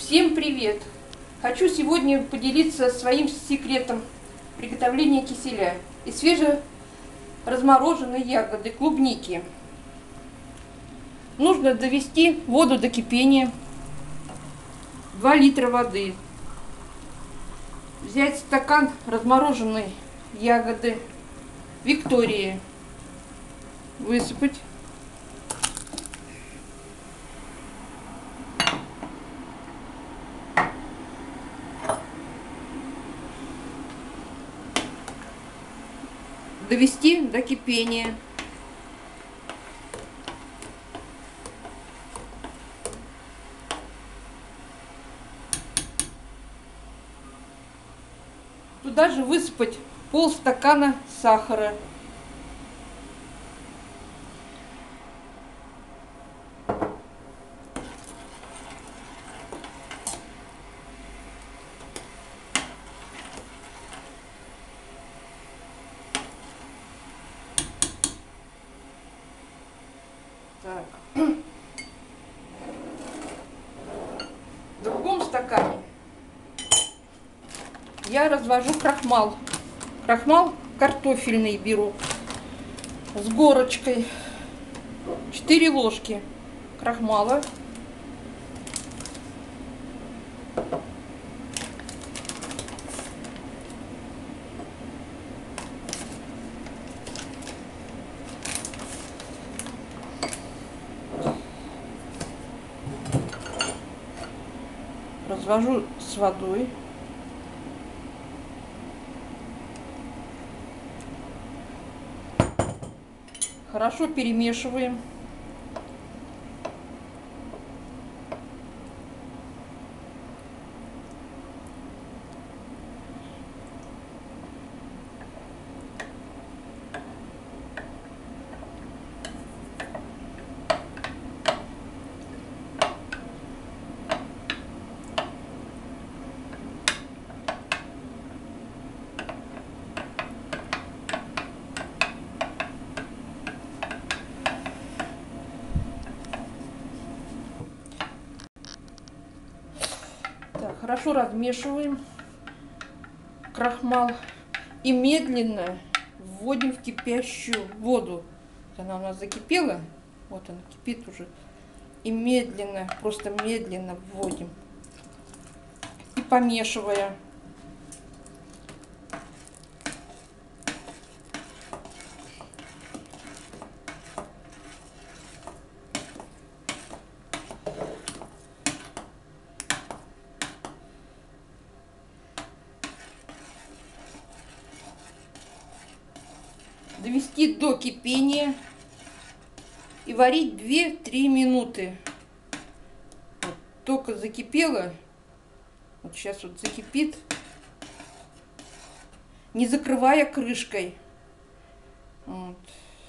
Всем привет! Хочу сегодня поделиться своим секретом приготовления киселя из свежеразмороженной ягоды клубники. Нужно довести воду до кипения, 2 литра воды, взять стакан размороженной ягоды Виктории, высыпать, довести до кипения. Туда же высыпать полстакана сахара. Так. В другом стакане я развожу крахмал. Крахмал картофельный беру с горочкой. 4 ложки крахмала. Развожу с водой. Хорошо перемешиваем. Так, хорошо размешиваем крахмал и медленно вводим в кипящую воду. Она у нас закипела, вот она кипит уже. И медленно, просто медленно вводим. И помешивая. Довести до кипения и варить 2-3 минуты. Вот, только закипело, вот сейчас вот закипит, не закрывая крышкой. Вот.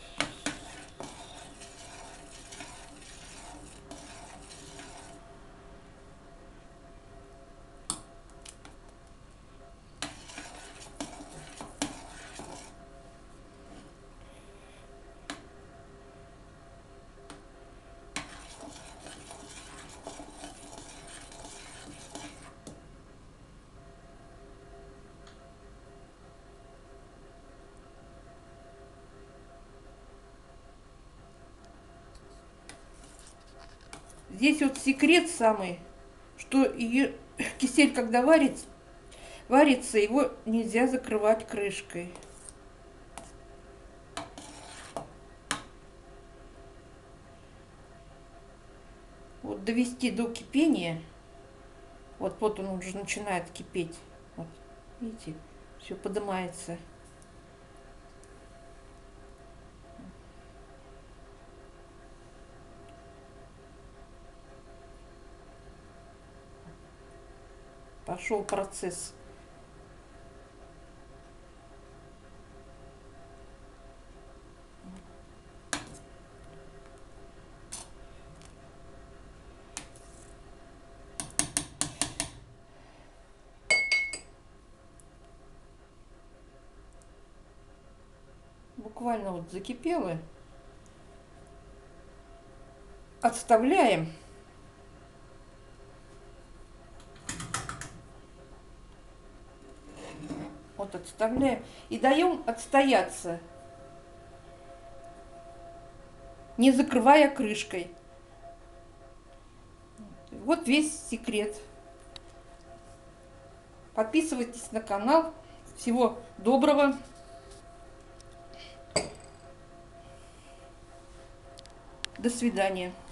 Здесь вот секрет самый, что кисель, когда варится, его нельзя закрывать крышкой. Вот довести до кипения. Вот он уже начинает кипеть. Вот, видите, все поднимается. Пошел процесс. Буквально вот закипело. Отставляем. Вот отставляем. И даем отстояться, не закрывая крышкой. Вот весь секрет. Подписывайтесь на канал. Всего доброго. До свидания.